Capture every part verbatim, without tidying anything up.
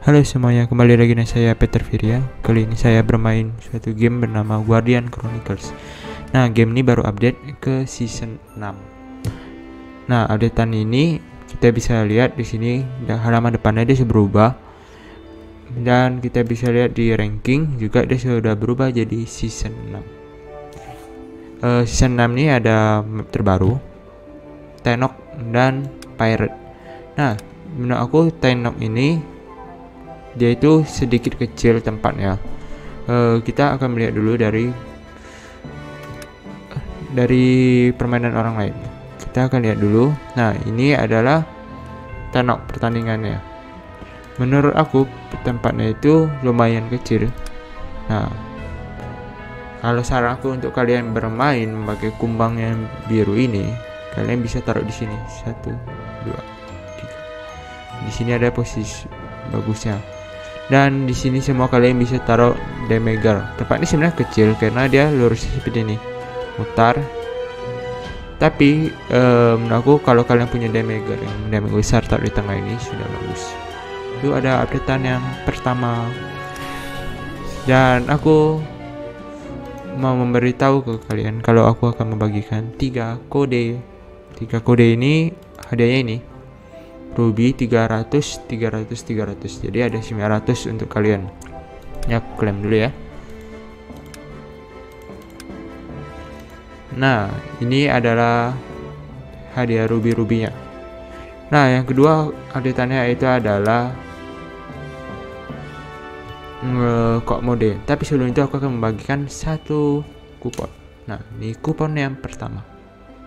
Halo semuanya, kembali lagi dengan saya Peter Firya. Kali ini saya bermain suatu game bernama Guardian Chronicles. Nah, game ini baru update ke season enam. Nah, updatean ini kita bisa lihat di sini halaman depannya dia sudah berubah. Dan kita bisa lihat di ranking juga dia sudah berubah jadi season enam. Uh, season enam ini ada map terbaru, Tenok dan Pirate. Nah, menurut aku Tenok ini dia itu sedikit kecil tempatnya. Uh, kita akan melihat dulu dari dari permainan orang lain. Kita akan lihat dulu. Nah, ini adalah Tenok pertandingannya. Menurut aku tempatnya itu lumayan kecil. Nah, kalau saran aku untuk kalian bermain memakai kumbang yang biru ini, kalian bisa taruh di sini. Satu, dua, tiga. Di sini ada posisi bagusnya. Dan di sini semua kalian bisa taruh damager. Tempat ini sebenarnya kecil karena dia lurus seperti ini, mutar. Tapi um, menurut aku kalau kalian punya damager yang damager besar taruh di tengah ini sudah bagus. Itu ada updatean yang pertama. Dan aku mau memberitahu ke kalian kalau aku akan membagikan tiga kode. Tiga kode ini hadiahnya ini. Ruby tiga ratus, tiga ratus, tiga ratus. Jadi ada sembilan ratus untuk kalian. Ya, aku klaim dulu ya. Nah, ini adalah hadiah ruby-rubinya. Nah, yang kedua update-nya itu adalah kok mode. Tapi sebelum itu aku akan membagikan satu kupon. Nah, ini kupon yang pertama.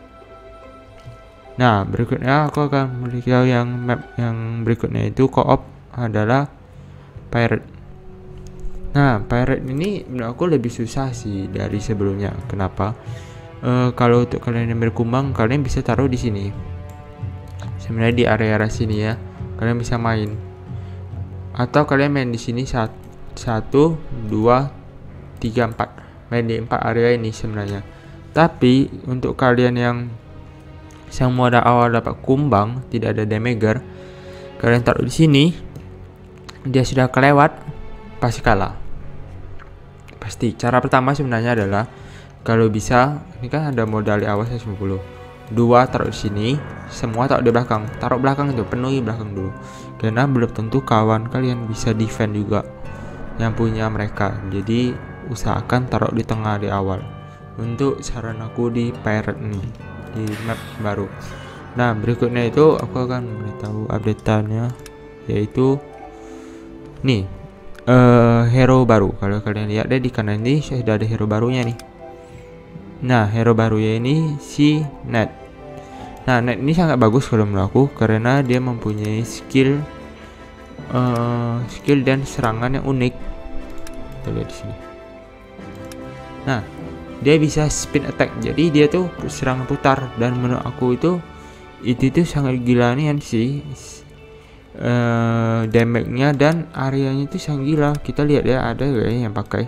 Nah, berikutnya aku akan memberitahu yang map yang berikutnya itu co-op adalah Pirate. Nah, Pirate ini menurut aku lebih susah sih dari sebelumnya. Kenapa? E, kalau untuk kalian yang berkumbang, kalian bisa taruh di sini. Sebenarnya di area-area sini ya, kalian bisa main. Atau kalian main di sini satu, dua, tiga, empat. Main di empat area ini sebenarnya. Tapi untuk kalian yang yang modal awal dapat kumbang, tidak ada damager, kalian taruh di sini, dia sudah kelewat, pasti kalah. Pasti. Cara pertama sebenarnya adalah kalau bisa, ini kan ada modal di awal seratus lima puluh. Dua taruh di sini, semua taruh di belakang. Taruh belakang itu, penuhi belakang dulu. Karena belum tentu kawan kalian bisa defend juga yang punya mereka. Jadi usahakan taruh di tengah di awal. Untuk saran aku di Pirate nih, di map baru. Nah, berikutnya itu aku akan memberitahu updateannya, yaitu nih uh, hero baru. Kalau kalian lihat deh di kanan ini sudah ada hero barunya nih. Nah, hero barunya ini si Net. Nah, Net ini sangat bagus kalau menurut aku karena dia mempunyai skill uh, skill dan serangan yang unik. Kita lihat di sini. Nah, dia bisa spin attack, jadi dia tuh serangan putar. Dan menurut aku itu itu tuh sangat gila nih kan sih, uh, damage-nya dan areanya itu sangat gila. Kita lihat ya, ada gak yang pakai?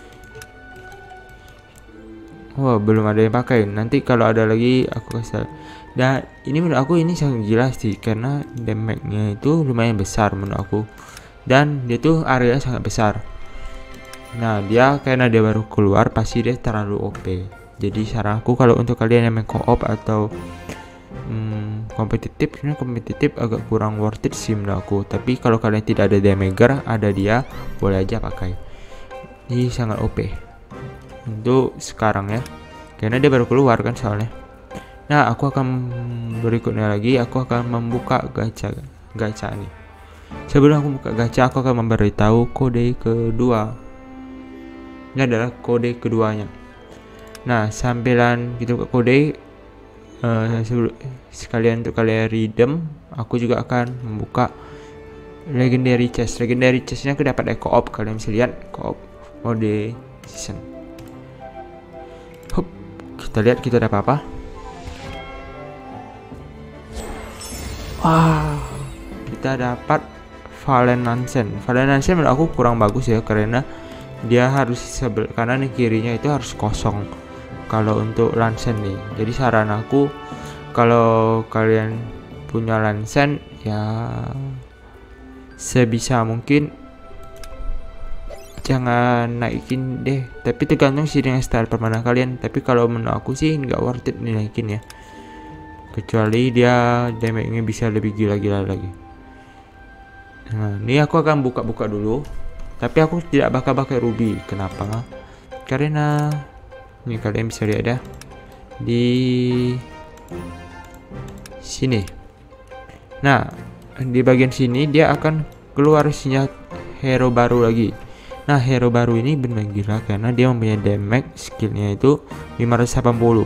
Wah, belum ada yang pakai. Nanti kalau ada lagi aku kasih. Dan ini menurut aku ini sangat gila sih karena damage-nya itu lumayan besar menurut aku, dan dia tuh area sangat besar. Nah, dia karena dia baru keluar pasti dia terlalu O P. Jadi saranku kalau untuk kalian yang main co-op atau hmm, kompetitif, sebenarnya kompetitif agak kurang worth it sih menurut aku. Tapi kalau kalian tidak ada damager, ada dia, boleh aja pakai. Ini sangat O P untuk sekarang ya, karena dia baru keluar kan soalnya. Nah, aku akan berikutnya lagi, aku akan membuka gacha gacha nih. Sebelum aku buka gacha, aku akan memberitahu kode kedua. Ini adalah kode keduanya. Nah, sambilan gitu ke kode uh, sekalian untuk kalian redeem, aku juga akan membuka legendary chest. Legendary chestnya aku dapat dari co-op. Kalian bisa lihat co-op mode season. Hup, kita lihat kita dapat apa. Wah, kita dapat Valen Nansen. Valen Nansen menurut aku kurang bagus ya karena dia harus sebelah kanan dan kirinya itu harus kosong kalau untuk Lansen nih. Jadi saran aku kalau kalian punya Lansen ya sebisa mungkin jangan naikin deh, tapi tergantung sih dengan style permainan kalian. Tapi kalau menurut aku sih nggak worth it dinaikin ya, kecuali dia damage-nya bisa lebih gila-gila lagi. Nah ini aku akan buka-buka dulu, tapi aku tidak bakal pakai ruby. Kenapa? Karena ini kalian bisa lihat ya di sini. Nah di bagian sini dia akan keluar senjata hero baru lagi. Nah hero baru ini benar gila karena dia mempunyai damage skillnya itu lima ratus delapan puluh.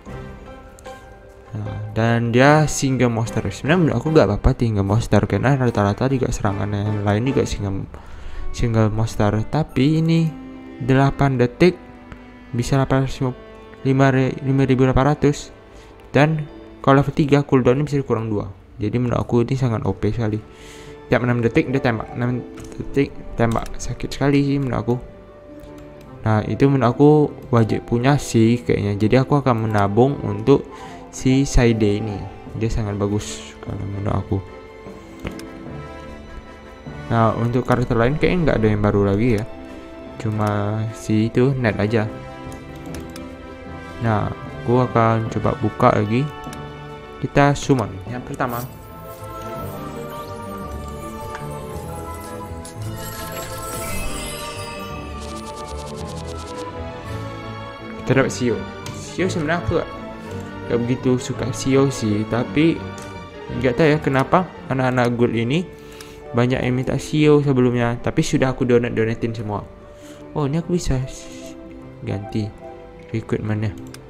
Nah, dan dia single monster. Sebenarnya menurut aku gak apa-apa single monster karena rata-rata juga serangan yang lain juga single single monster. Tapi ini delapan detik bisa lima ribu delapan ratus, dan kalau level tiga cooldown bisa kurang dua. Jadi menurut aku ini sangat O P sekali. Tiap enam detik dia tembak, enam detik tembak, sakit sekali sih menurut aku. Nah itu menurut aku wajib punya sih kayaknya. Jadi aku akan menabung untuk si side ini, dia sangat bagus kalau menurut aku. Nah untuk karakter lain kayaknya nggak ada yang baru lagi ya, cuma si itu net aja. Nah aku akan coba buka lagi. Kita summon yang pertama. Kita dapat Sio. Sio sebenarnya aku gak begitu suka Sio sih, tapi nggak tahu ya kenapa anak-anak gold ini banyak yang minta Sio sebelumnya, tapi sudah aku donat donatin semua. Oh ini aku bisa ganti recruitmentnya.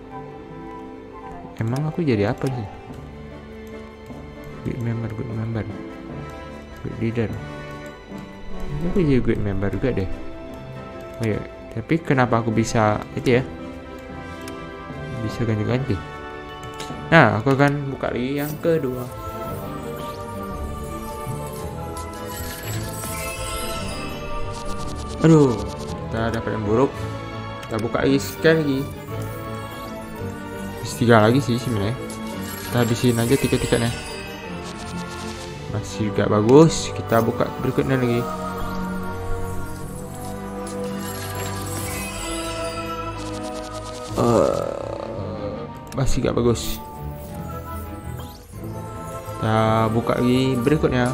Emang aku jadi apa sih? Good member, good member, good leader. Aku jadi good member juga deh. Oh ya, tapi kenapa aku bisa itu ya? Bisa ganti-ganti. Nah aku akan buka lagi yang kedua. Aduh, kita dapat yang buruk. Kita buka lagi sekali lagi. Tiga lagi sih sebenarnya. Kita habisin aja tiket-tiketnya. Masih gak bagus. Kita buka berikutnya lagi. Uh, masih gak bagus. Kita buka lagi berikutnya.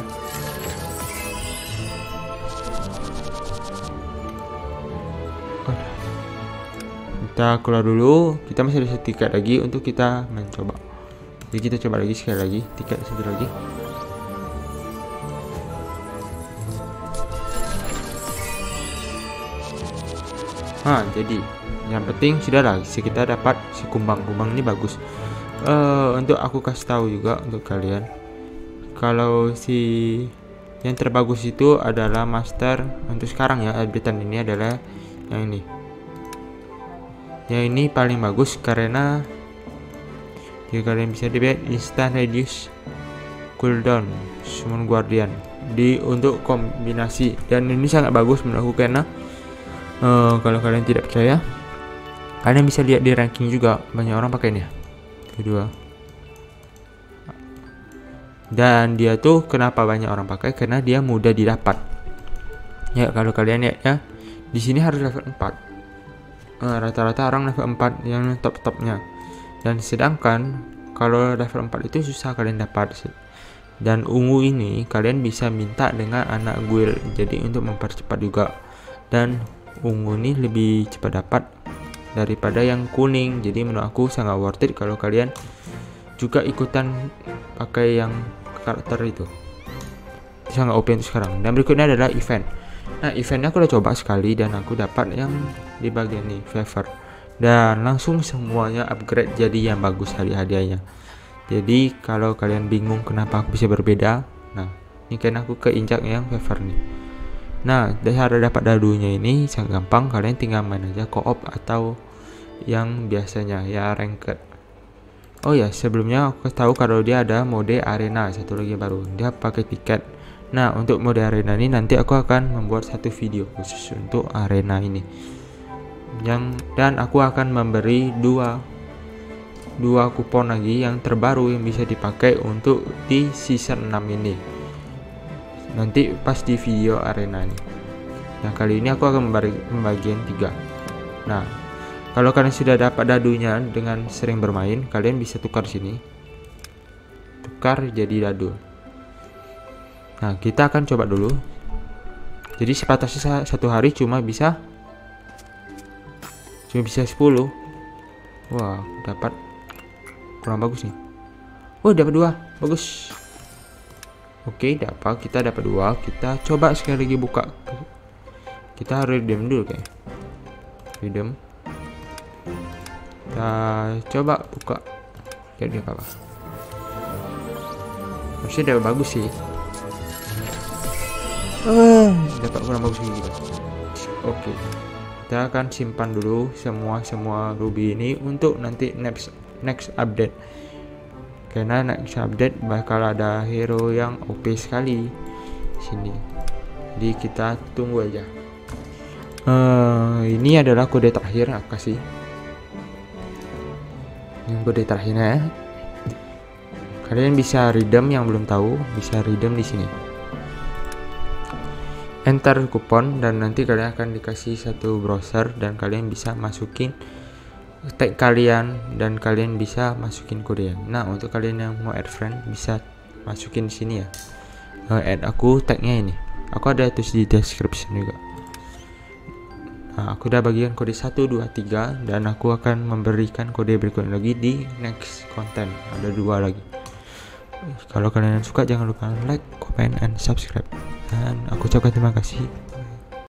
Kita keluar dulu. Kita masih ada tiket lagi untuk kita mencoba. Jadi kita coba lagi sekali lagi. Tiket satu lagi. Nah jadi yang penting sudahlah kita dapat si kumbang-kumbang ini bagus. Uh, untuk aku kasih tahu juga untuk kalian, kalau si yang terbagus itu adalah master untuk sekarang ya, updatean ini adalah yang ini. Yang ini paling bagus karena ya kalian bisa lihat instant reduce cooldown summon guardian di untuk kombinasi, dan ini sangat bagus menurut aku karena uh, kalau kalian tidak percaya kalian bisa lihat di ranking juga banyak orang pakainya. Kedua, dan dia tuh kenapa banyak orang pakai karena dia mudah didapat ya. Kalau kalian lihat ya di sini harus level empat, rata-rata uh, orang level empat yang top-topnya, dan sedangkan kalau level empat itu susah kalian dapat. Dan ungu ini kalian bisa minta dengan anak guild, jadi untuk mempercepat juga. Dan ungu ini lebih cepat dapat daripada yang kuning, jadi menurut aku sangat worth it kalau kalian juga ikutan pakai yang karakter itu. Itu sangat O P untuk sekarang. Dan berikutnya adalah event. Nah eventnya aku udah coba sekali dan aku dapat yang di bagian nih favor, dan langsung semuanya upgrade jadi yang bagus hadiah-hadiahnya. Jadi kalau kalian bingung kenapa aku bisa berbeda, nah ini kan aku keinjak yang favor nih. Nah cara dapat dadunya ini sangat gampang, kalian tinggal main aja co-op atau yang biasanya ya ranked. Oh ya sebelumnya aku tahu kalau dia ada mode arena, satu lagi baru, dia pakai tiket. Nah untuk mode arena ini nanti aku akan membuat satu video khusus untuk arena ini, yang dan aku akan memberi dua dua kupon lagi yang terbaru yang bisa dipakai untuk di season enam ini. nanti pas di video arena nih. Nah kali ini aku akan membagi pembagian tiga. Nah kalau kalian sudah dapat dadunya dengan sering bermain, kalian bisa tukar sini, tukar jadi dadu. Nah kita akan coba dulu. Jadi sebatasnya satu hari cuma bisa cuma bisa sepuluh. Wah dapat kurang bagus nih. Oh dapat dua, bagus. Oke dapat, kita dapat dua. Kita coba sekali lagi buka. Kita harus redeem dulu kayak redeem. Kita coba buka. Lihat dia apa. Harusnya dapat bagus sih. Uh, dapat kurang bagus gitu. Oke. Kita akan simpan dulu semua semua ruby ini untuk nanti next next update. Karena next update bakal ada hero yang O P sekali sini. Jadi kita tunggu aja. Uh, ini adalah kode terakhir aku kasih. Ini kode terakhirnya ya. Kalian bisa redeem, yang belum tahu bisa redeem di sini. Enter kupon dan nanti kalian akan dikasih satu browser dan kalian bisa masukin tag kalian dan kalian bisa masukin kode. Nah untuk kalian yang mau add friend bisa masukin di sini ya. Uh, add aku tagnya ini. Aku ada tulis di description juga. Nah, aku udah bagian kode satu, dua, tiga dan aku akan memberikan kode berikutnya lagi di next konten. Ada dua lagi. Kalau kalian suka jangan lupa like, comment, and subscribe. Dan aku ucapkan terima kasih.